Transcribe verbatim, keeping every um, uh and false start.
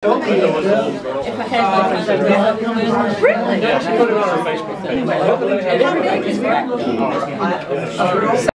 If I had like really? Yeah, she put it on her Facebook page. And every day is correct.